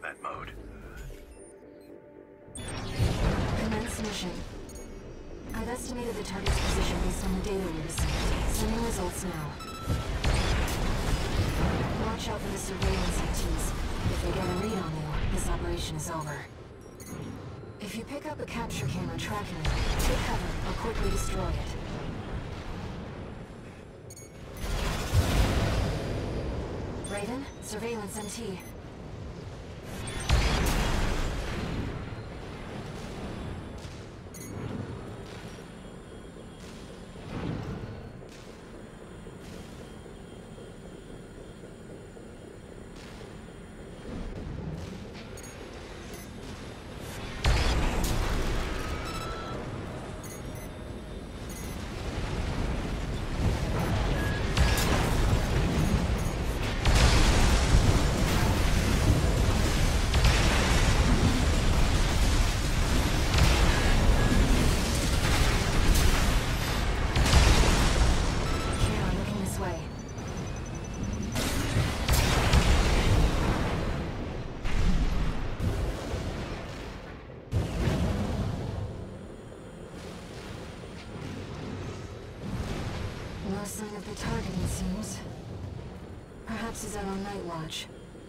combat mode. Commence mission. I've estimated the target's position based on the data we received. Sending results now. Watch out for the surveillance ETs. If they get a read on you, this operation is over. If you pick up a capture camera tracking it, take cover or quickly destroy it. Raven, surveillance MT. No sign of the target, it seems. Perhaps he's out on night watch.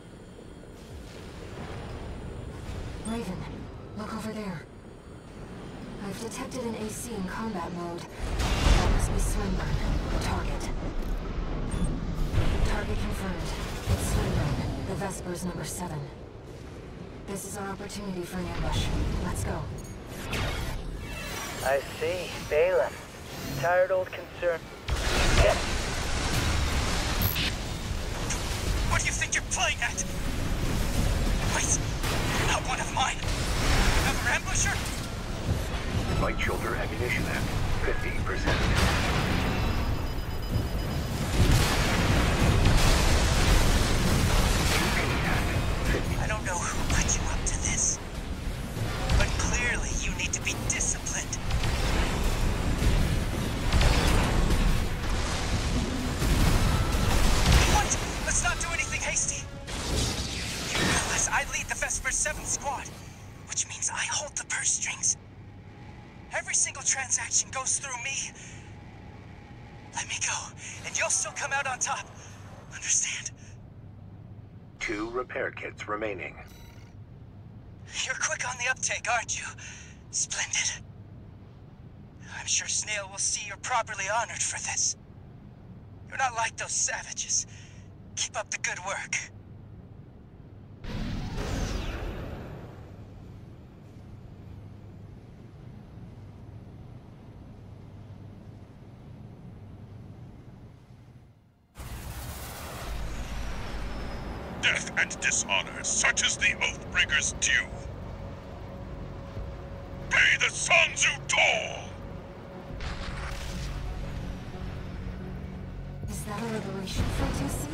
Raven, look over there. I've detected an AC in combat mode. That must be Swinburne, the target. Target confirmed. It's Swinburne, the Vesper's number 7. This is our opportunity for an ambush. Let's go. I see. Balin. Tired old concern. What do you think you're playing at? Wait, you're not one of mine. Another ambusher? Light shoulder ammunition at 50%. I don't know who put you up to this, but clearly you need to be disciplined. What? Let's not do anything hasty. You realize I lead the Vesper 7 squad, which means I hold the purse strings. Every single transaction goes through me. Let me go, and you'll still come out on top. Understand? 2 repair kits remaining. You're quick on the uptake, aren't you? Splendid. I'm sure Snail will see you're properly honored for this. You're not like those savages. Keep up the good work. Death and dishonor, such is the Oathbreaker's due. Pay the sons who toil! Is that a liberation front you see?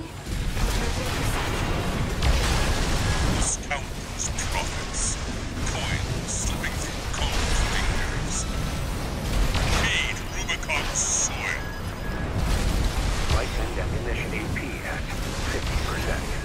Scoundrels, prophets, coins slipping through cold fingers. Feed Rubicon's soil. Light and ammunition AP at 50%.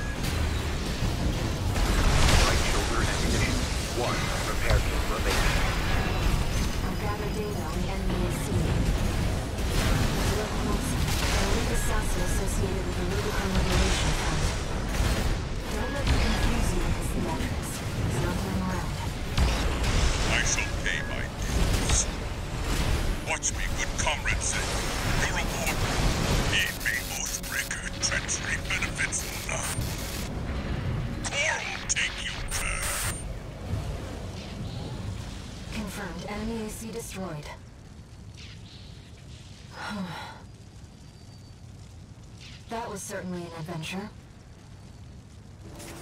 Ammunition. 1 repair kit remaining. I've gathered data on the enemy AC. There's a elite assassin associated with the Rubicon Liberation Front. Don't let me confuse you with his theatrics. He's not going around. I shall pay my dues. Watch me, good comrades say. The reward. Heed me, Oathbreaker. Treachery benefits none. Coral take you there. Confirmed. Enemy AC destroyed. That was certainly an adventure.